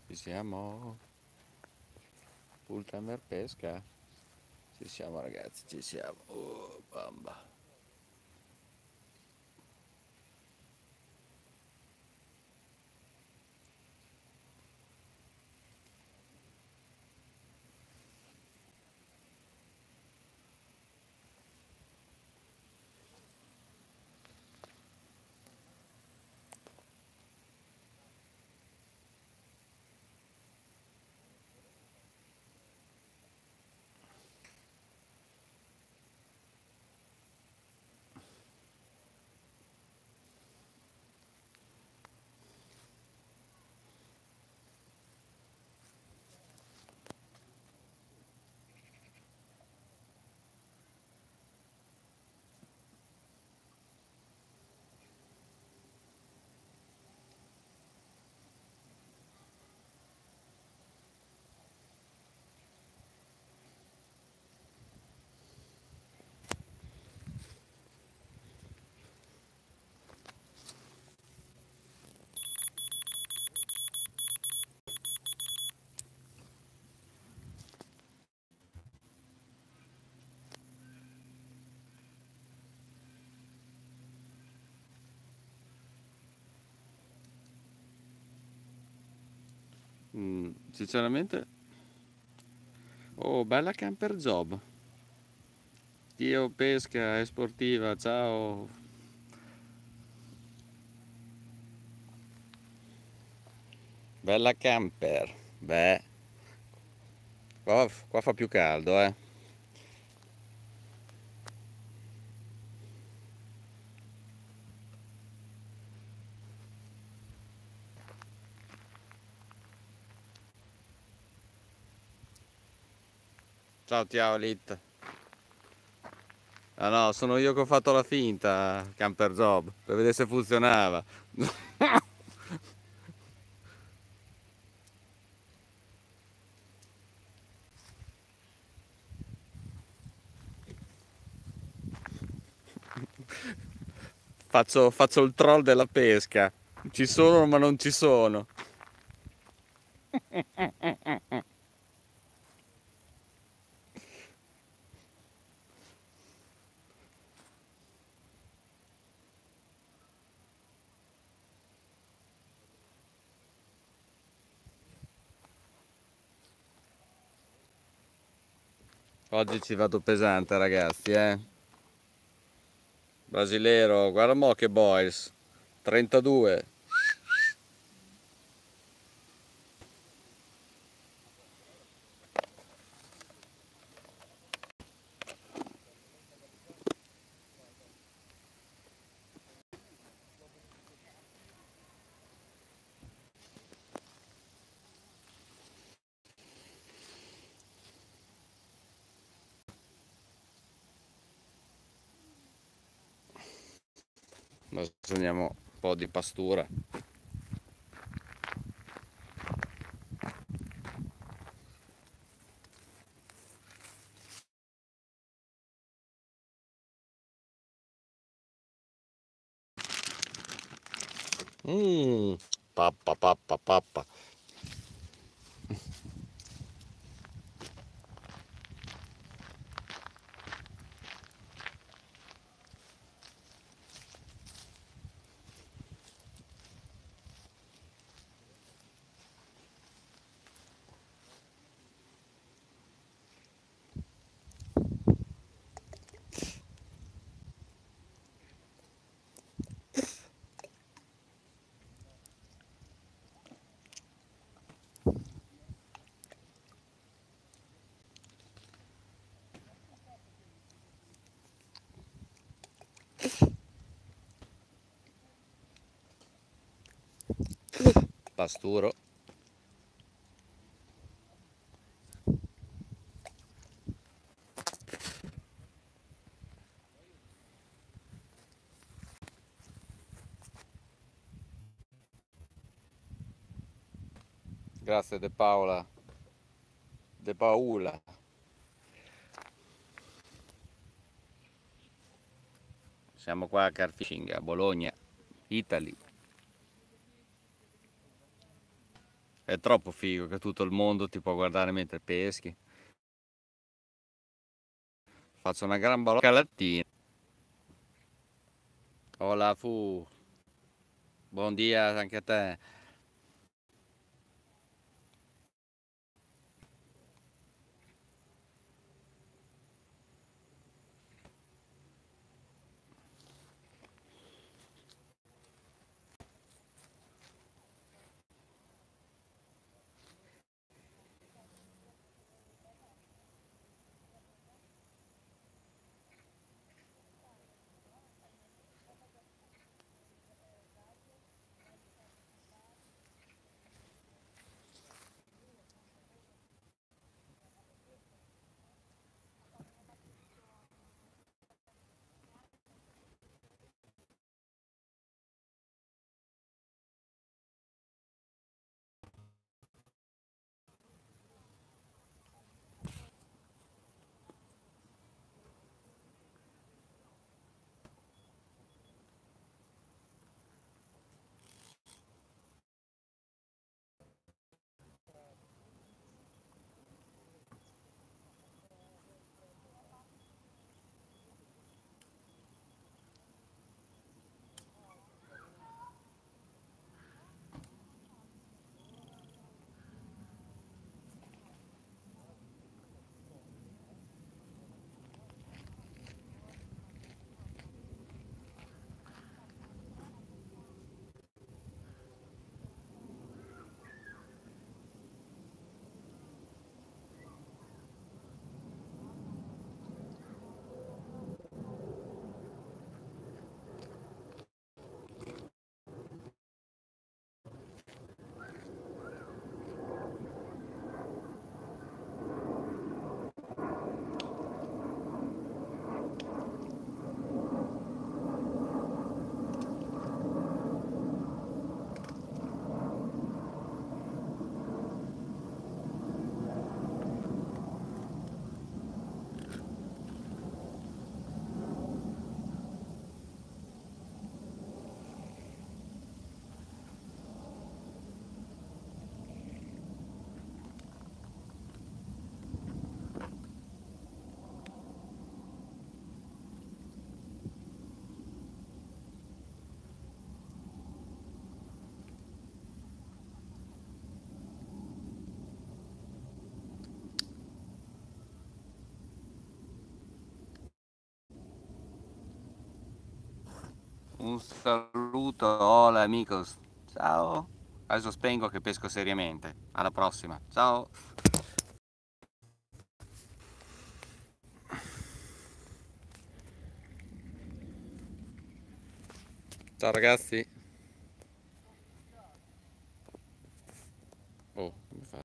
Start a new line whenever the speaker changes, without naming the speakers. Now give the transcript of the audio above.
Ci siamo. Full timer pesca. Ci siamo ragazzi, ci siamo. Oh, bamba. Sinceramente, oh, bella camper job. Dio pesca è sportiva, ciao. Bella camper. Beh, qua fa più caldo, eh. Ciao, ciao, Lit. Ah no, sono io che ho fatto la finta, camper job, per vedere se funzionava. Faccio il troll della pesca. Ci sono ma non ci sono. Oggi ci vado pesante ragazzi, eh. Brasilero, guarda mo che boys. 32. Adesso andiamo un po' di pastura. Mmm, pappa, pappa, pappa. Pasturo. Grazie De Paola. De Paula. Siamo qua a Car Fishing a Bologna, Italy. È troppo figo che tutto il mondo ti può guardare mentre peschi. Faccio una gran balocca lattina. Hola Fu, buon dia anche a te. Un saluto, hola amigos. Ciao. Adesso spengo che pesco seriamente. Alla prossima. Ciao. Ciao ragazzi.